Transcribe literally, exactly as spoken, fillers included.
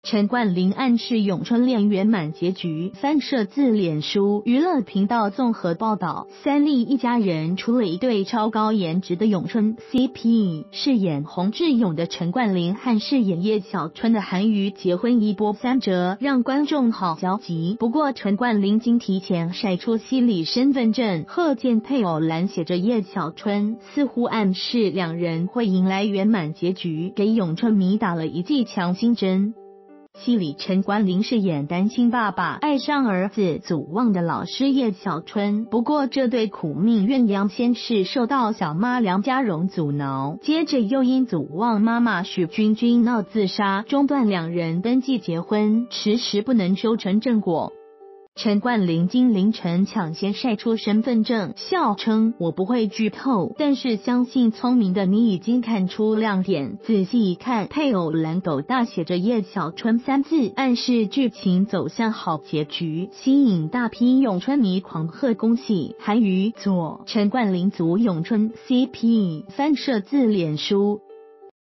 陈冠霖暗示咏春恋圆满结局，翻摄自脸书娱乐频道综合报道，三立一家人出了一对超高颜值的咏春 C P， 饰演洪志勇的陈冠霖和饰演叶小春的韩瑜结婚一波三折，让观众好焦急。不过陈冠霖经提前晒出心理身份证，贺见配偶栏写着叶小春，似乎暗示两人会迎来圆满结局，给咏春迷打了一剂强心针。戏里陈冠霖饰演单亲爸爸爱上儿子祖望的老师叶小春，不过这对苦命鸳鸯先是受到小妈梁家荣阻挠，接着又因祖望妈妈许君君闹自杀，中断两人登记结婚，迟迟不能修成正果。陈冠霖经凌晨抢先晒出身份证，笑称我不会剧透，但是相信聪明的你已经看出亮点。仔细一看，配偶栏斗大写着叶小春三字，暗示剧情走向好结局，吸引大批咏春迷狂贺恭喜。韩瑜左陈冠霖组咏春 C P 翻摄自脸书。